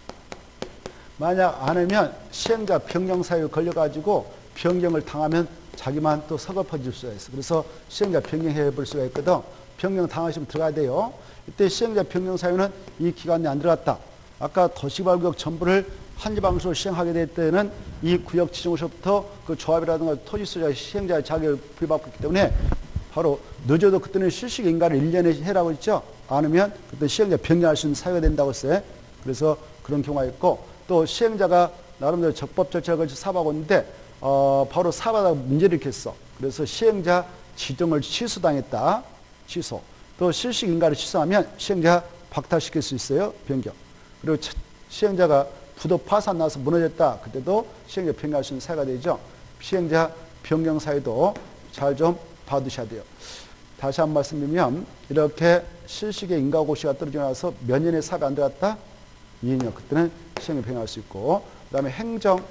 만약 안 하면 시행자 변경 사유에 걸려가지고 변경을 당하면 자기만 또 서글퍼질 수가 있어. 그래서 시행자 변경해 볼 수가 있거든. 변경 당하시면 들어가야 돼요. 이때 시행자 변경 사유는 이 기간 내에 안 들어갔다. 아까 도시발구역 전부를 한지방수로 시행하게 될 때는 이 구역 지정으로부터 그 조합이라든가 토지 소유자 시행자의 자격을 부여받고 있기 때문에 바로 늦어도 그때는 실시기 인가를 1년에 해라고 했죠. 않으면 그때 시행자 변경할 수 있는 사유가 된다고 했어요. 그래서 그런 경우가 있고 또 시행자가 나름대로 적법 절차를 거쳐 사업하고 있는데 바로 사업하다가 문제를 일으켰어. 그래서 시행자 지정을 취소당했다. 취소. 또 실시기 인가를 취소하면 시행자 박탈시킬 수 있어요. 변경. 그리고 시행자가 부도 파산 나서 무너졌다. 그때도 시행자 변경할 수 있는 사유가 되죠. 시행자 변경 사유도 잘 좀 봐두셔야 돼요. 다시 한 말씀드리면 이렇게 실시기의 인가고시가 떨어지고 나서 몇 년의 사업이 안 들어갔다? 2년. 그때는 시행자 변경할 수 있고 그 다음에 행정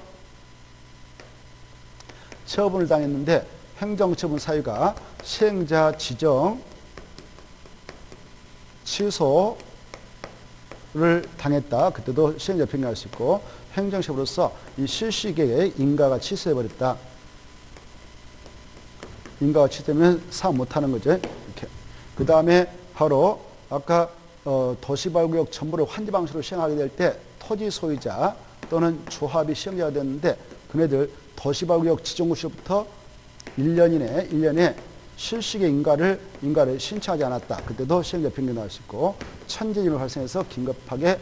처분을 당했는데 행정처분 사유가 시행자 지정 취소를 당했다. 그때도 시행자 변경할 수 있고 행정처분으로서 이 실시기의 인가가 취소해버렸다. 인가가 취소되면 사업 못하는 거죠. 이렇게. 그 다음에 바로 아까 도시발구역 전부를 환지 방식으로 시행하게 될 때 토지 소유자 또는 조합이 시행자가 됐는데 그네들 도시발구역 지정구시부터 1년 이내에 실시기 인가를 신청하지 않았다. 그때도 시행자 변경 나올 수 있고 천재지물 발생해서 긴급하게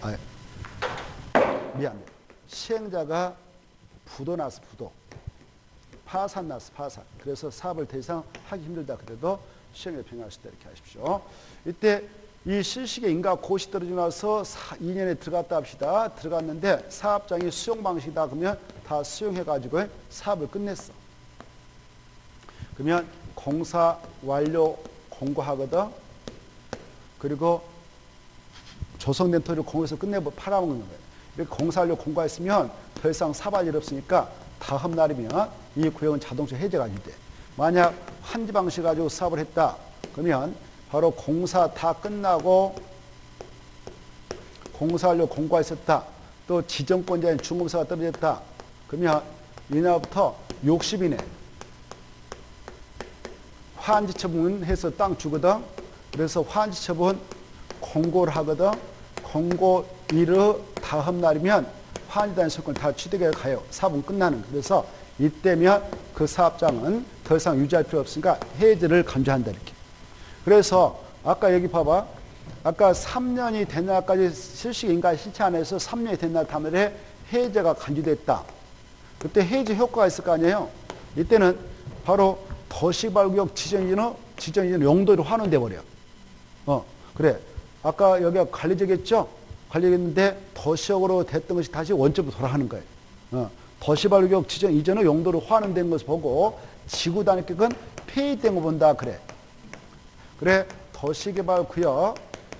미안해. 시행자가 부도 나서 부도. 파산 났어, 파산. 그래서 사업을 더 이상 하기 힘들다. 그때도 시행자 변경할 수 있다. 이렇게 하십시오. 이때 이 실시기 인가 고시 떨어지고 나서 2년에 들어갔다 합시다. 들어갔는데 사업장이 수용 방식이다. 그러면 다 수용해가지고 사업을 끝냈어. 그러면 공사 완료 공고하거든. 그리고 조성된 토지를 공고해서 끝내고 팔아먹는 거예요. 이렇게 공사 완료 공고했으면 더 이상 사업할 일 없으니까 다음 날이면 이 구역은 자동차로 해제가 돼. 만약 환지 방식 가지고 사업을 했다. 그러면 바로 공사 다 끝나고 공사 완료 공고가 있었다. 또 지정권자인 중공사가 떨어졌다. 그러면 이날부터 60일에 환지 처분해서 땅 주거든. 그래서 환지 처분 공고를 하거든. 공고 일의 다음 날이면 환지단의 소유권 다 취득해 가요. 사업은 끝나는. 그래서 이때면 그 사업장은 더 이상 유지할 필요 없으니까 해제를 강조한다. 이렇게. 그래서 아까 여기 봐봐. 아까 3년이 된 날까지 실시기 인가 신청 안 해서 3년이 된 날 다음에 해제가 간주됐다. 그때 해제 효과가 있을 거 아니에요. 이때는 바로 도시발구역 지정 용도로 환원돼 버려. 그래. 아까 여기가 관리적이었죠? 관리했는데 도시역으로 됐던 것이 다시 원점으로 돌아가는 거예요. 도시발구역 지정 이전의 용도로 환원된 것을 보고 지구단위격은 폐기된 거 본다. 그래. 그래. 도시개발구역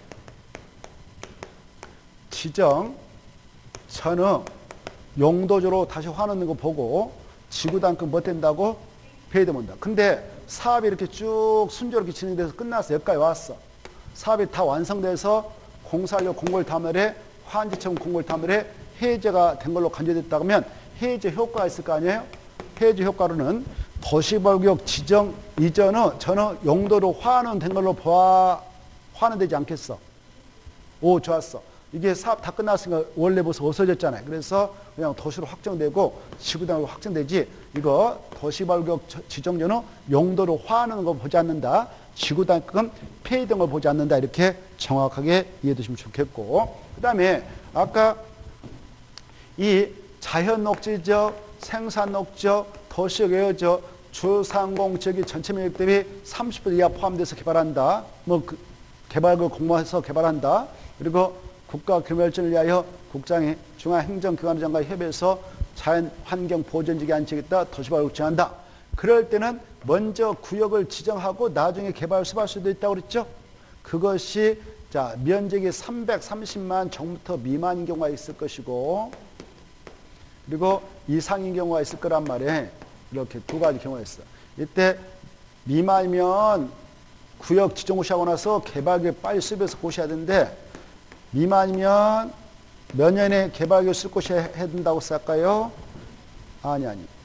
지정 전의 용도적으로 다시 환원된 거 보고 지구단위격 뭐 된다고? 폐기되면 된다. 근데 사업이 이렇게 쭉 순조롭게 진행돼서 끝났어. 여기까지 왔어. 사업이 다 완성돼서 공사료 공고를 다음에 환지처분 공고를 다음에 해제가 된 걸로 간주됐다 그러면 해제 효과가 있을 거 아니에요? 해제 효과로는 도시발구역 지정 이전의 전의 용도로 환원된 걸로 환원되지 않겠어. 오, 좋았어. 이게 사업 다 끝났으니까 원래 벌써 없어졌잖아요. 그래서 그냥 도시로 확정되고 지구단으로 확정되지 이거 도시발구역 지정전의 용도로 환원하는 거 보지 않는다. 지구단급은 폐기된 걸 보지 않는다. 이렇게 정확하게 이해해 두시면 좋겠고 그 다음에 아까 이 자연녹지적, 생산녹지적, 도시역 외여적, 주상공지역이 전체 면적 대비 30% 이하 포함돼서 개발한다. 개발구 공모해서 개발한다. 그리고 국가규모발전을 위하여 국장이 중앙행정기관장과 협의해서 자연환경보전지구 안치겠다. 도시발구역 정한다. 그럴 때는 먼저 구역을 지정하고 나중에 개발 수립할 수도 있다고 그랬죠. 그것이 자 면적이 330만 정부터 미만인 경우가 있을 것이고 그리고 이상인 경우가 있을 거란 말이에요. 이렇게 두 가지 경우가 있어. 이때 미만이면 구역 지정고시하고 나서 개발계획 빨리 수립해서 고시해야 되는데 미만이면 몇 년에 개발계획 수립 고시해야 된다고 쓸까요? 아니.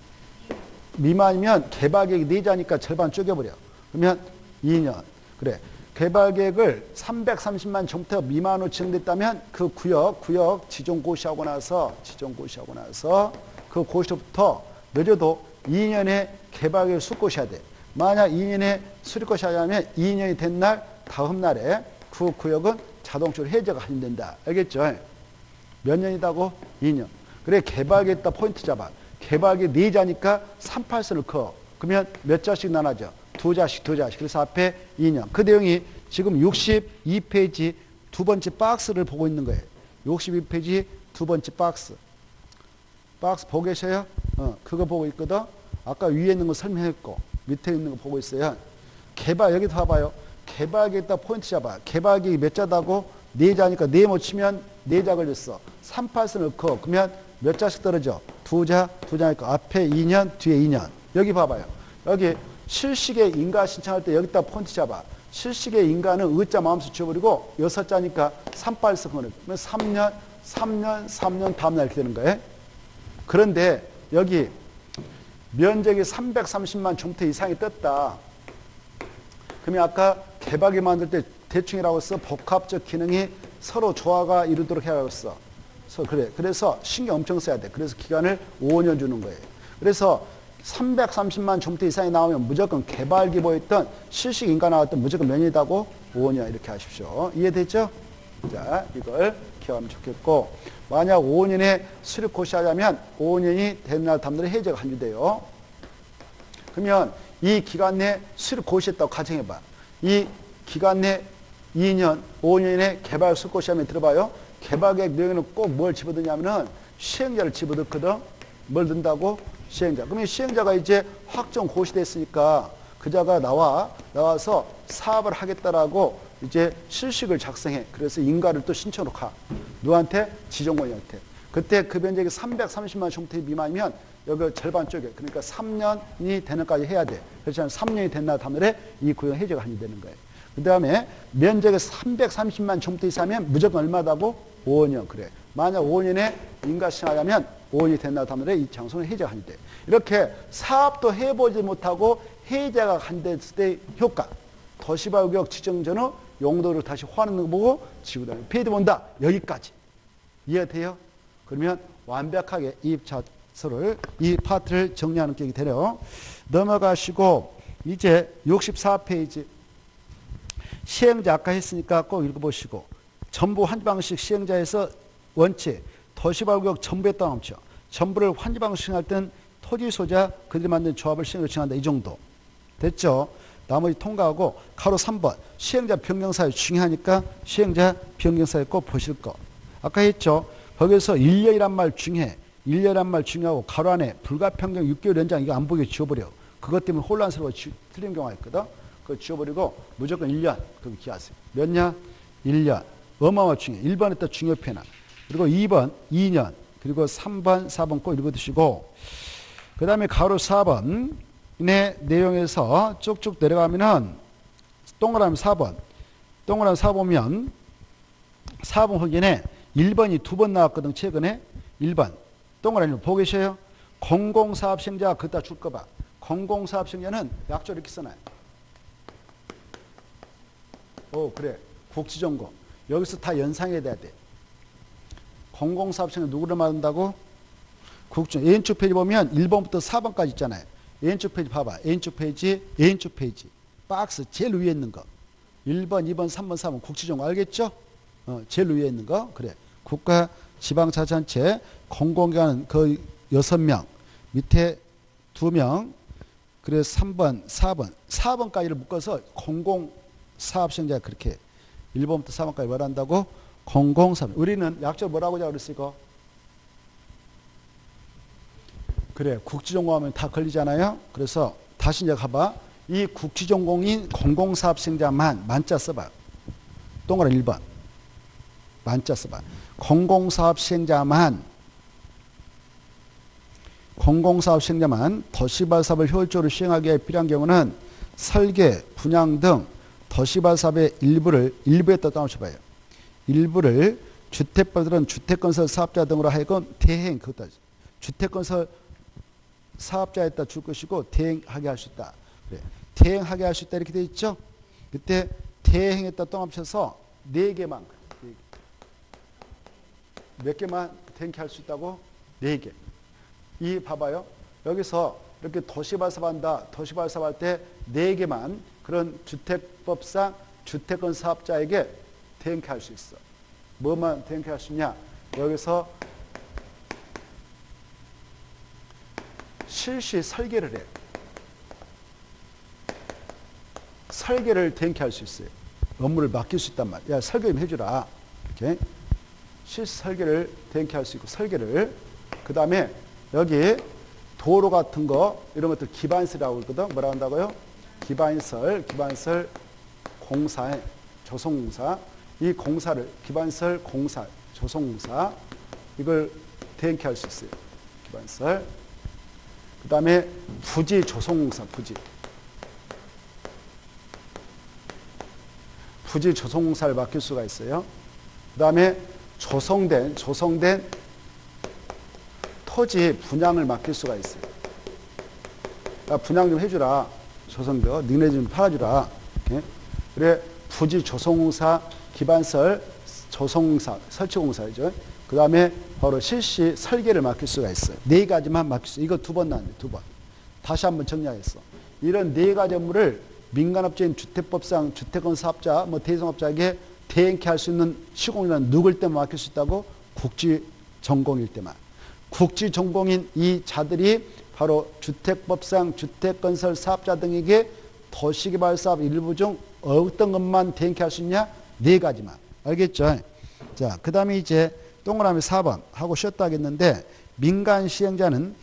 미만이면 개발계획이 내자니까 절반 쪼개버려. 그러면 2년. 그래. 개발계획을 330만 정부터 미만으로 지정됐다면 그 구역 지정고시하고 나서 그 고시부터 늦어도 2년에 개발계획 수립고시해야 돼. 만약 2년에 수리것이 하자면 2년이 된 날 다음 날에 그 구역은 자동적으로 해제가 완료된다. 알겠죠? 몇 년이다고? 2년. 그래 개발기에다 포인트 잡아. 개발기 4자니까 38선을 그어. 그러면 몇 자씩 나눠져? 2자씩. 그래서 앞에 2년. 그 내용이 지금 62페이지 두 번째 박스를 보고 있는 거예요. 62페이지 두 번째 박스. 박스 보고 계셔요? 그거 보고 있거든. 아까 위에 있는 거 설명했고 밑에 있는 거 보고 있어요. 개발 여기 봐봐요. 개발기에다 포인트 잡아. 개발기 몇 자다고? 4자니까 4 못 치면 4자 걸렸어. 38선을 그어. 그러면 몇 자씩 떨어져? 2자니까 앞에 2년 뒤에 2년. 여기 봐봐요. 여기 실식의 인가 신청할 때 여기다 포인트 잡아. 실식의 인가는 의자 마음수 지워버리고 6자니까 38선 그러면 3년 다음날 이렇게 되는 거예요. 그런데 여기 면적이 330만 종태 이상이 떴다. 그러면 아까 개발기 만들 때 대충이라고 써. 복합적 기능이 서로 조화가 이루도록 해라고 써. 그래서 신경 엄청 써야 돼. 그래서 기간을 5년 주는 거예요. 그래서 330만 종태 이상이 나오면 무조건 개발기 보였던 실식 인가 나왔던 무조건 몇 년이다고? 5년 이렇게 하십시오. 이해됐죠? 자, 이걸 기억하면 좋겠고, 만약 5년에 수립 고시하자면 5년이 된 날 다음날에 해제가 완료돼요. 그러면 이 기간 내에 수립 고시했다고 가정해봐. 이 기간 내 2년, 5년에 개발 수립 고시하면 들어봐요. 개발계획 내용에는 꼭 뭘 집어넣냐면은 시행자를 집어넣거든. 뭘 넣는다고? 시행자. 그러면 시행자가 이제 확정 고시됐으니까 그자가 나와서 사업을 하겠다라고 이제 실식을 작성해. 그래서 인가를 또 신청으로 가. 누구한테? 지정권한테. 그때 그 면적이 330만 종태 미만이면 여기 절반 쪽에, 그러니까 3년이 되는까지 해야 돼. 그렇지 3년이 된 날 다음날에 이 구역 해제가 완료되는 거예요. 그 다음에 면적이 330만 종태 이상이면 무조건 얼마다고? 5년. 그래. 만약 5년에 인가 신청하자면 5년이 된 날 다음날에 이 장소는 해제가 완료돼. 이렇게 사업도 해보지 못하고 해제가 완료됐을 때 효과. 도시발구역 지정 전후 용도를 다시 호환하는 거 보고 지구단위 피해도 본다. 여기까지. 이해돼요? 그러면 완벽하게 이 파트를 정리하는 격이 되네요. 넘어가시고 이제 64페이지 시행자 아까 했으니까 꼭 읽어보시고 전부 환지방식 시행자에서 원칙 도시발구역 전부에 따라놓죠. 전부를 환지방식 할 때는 토지 소자 그들이 만든 조합을 시행으로 정한다. 이 정도. 됐죠? 나머지 통과하고 가로 3번 시행자 변경사유 중요하니까 시행자 변경사유 꼭 보실 거. 아까 했죠? 거기서 1년이란 말 중요해. 1년이란 말 중요하고 가로 안에 불가평경 6개월 연장 이거 안 보게 지워버려. 그것 때문에 혼란스러워 틀린 경우가 있거든. 그거 지워버리고 무조건 1년 그거 기하세요. 몇 년? 1년. 어마어마 중요해. 1번에다 중요표나. 그리고 2번 2년. 그리고 3번 4번 꼭 읽어두시고 그 다음에 가로 4번 의 내용에서 쭉쭉 내려가면은 동그라미 4번 동그라미 4보면 4번 확인에 1번이 2번 나왔거든. 최근에 1번 동그라미 보고 계셔요? 공공사업 시행자 그따 줄 거 봐. 공공사업 시행자는 약조 이렇게 써놔요. 오 그래 국지정공 여기서 다 연상해야 돼. 공공사업 시행자 누구를 말한다고? 국정 A인축 페이지 보면 1번부터 4번까지 있잖아요. A인축 페이지 봐봐. A인축 페이지 박스 제일 위에 있는 거 1번 2번 3번 4번 국지정공 알겠죠? 제일 위에 있는 거 그래 국가 지방자치단체 공공기관 그 6명 밑에 2명 그래 3번 4번까지를 묶어서 공공사업시행자 그렇게 해. 1번부터 4번까지 뭘 한다고? 공공사업. 우리는 약절 뭐라고 하자 그랬어? 그래 국지전공하면 다 걸리잖아요. 그래서 다시 이제 가봐. 이 국지전공인 공공사업시행자만 만자 써봐. 동그라미 1번 만자 써봐. 공공사업시행자만 도시발사업을 효율적으로 시행하기 위해 필요한 경우는 설계, 분양 등 도시발사업의 일부에 따라서 봐요. 일부를 주택발들은 주택건설 사업자 등으로 하여금 대행, 그것도 주택건설 사업자에 따라 줄 것이고 대행하게 할 수 있다. 그래. 대행하게 할 수 있다 이렇게 돼 있죠. 그때 대행했다 또 합쳐서 4개만 몇 개만 대행케 할 수 있다고? 4개. 이 봐봐요. 여기서 이렇게 도시발사한다. 도시발사할 때 4개만 그런 주택법상 주택건 사업자에게 대행할 수 있어. 뭐만 대행할 수 있냐? 여기서 실시 설계를 해. 설계를 대행할 수 있어요. 업무를 맡길 수 있단 말이야. 야, 설계 좀 해주라. 이렇게 실시 설계를 대행할 수 있고 설계를. 그 다음에 여기 도로 같은 거 이런 것들 기반설이라고 그러거든. 뭐라 한다고요? 기반설 공사에 조성공사. 이 공사를 기반설 공사 조성공사 이걸 대행할 수 있어요. 기반설. 그 다음에 부지 조성공사 부지 조성공사를 맡길 수가 있어요. 그 다음에 조성된 토지 분양을 맡길 수가 있어요. 야, 분양 좀 해주라. 조성도 니네 좀 팔아주라. 이렇게. 그래 부지 조성공사 기반설 조성공사 설치공사죠. 그 다음에 바로 실시 설계를 맡길 수가 있어요. 4가지만 맡길 수 있어요. 이거 2번 나왔네. 2번. 다시 한번 정리하겠어. 이런 4가지 업무를 민간업체인 주택법상 주택건 사업자 대상업자에게 대행케 할 수 있는 시공인은 누굴 때만 맡길 수 있다고? 국지전공일 때만. 국지전공인 이 자들이 바로 주택법상 주택건설 사업자 등에게 도시개발사업 일부 중 어떤 것만 대행케 할 수 있냐? 4가지만. 알겠죠? 자, 그 다음에 이제 동그라미 4번 하고 쉬었다 하겠는데, 민간 시행자는,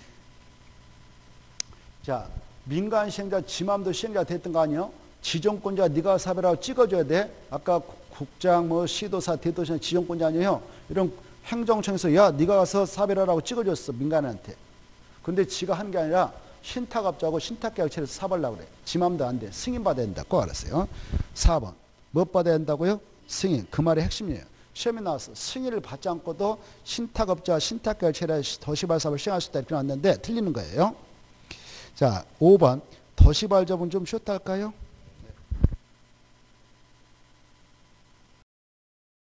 자, 민간 시행자 지맘도 시행자 됐던 거 아니에요? 지정권자 네가 사업이라고 찍어줘야 돼. 아까 국장, 시도사, 대도시장 지정권자 아니에요? 이런 행정청에서 야, 네가 가서 사업이라고 찍어줬어, 민간한테. 근데 지가 한 게 아니라 신탁업자하고 신탁계약체에서 사업하려고 그래. 지맘도 안 돼. 승인받아야 된다. 꼭 알았어요. 4번. 뭐 받아야 된다고요? 승인. 그 말의 핵심이에요. 시험에 나왔어. 승인을 받지 않고도 신탁업자, 신탁계약체에 도시발사업을 시행할 수 있다 이렇게 나왔는데 틀리는 거예요. 자, 5번. 도시발접은 좀 쉬었다 할까요?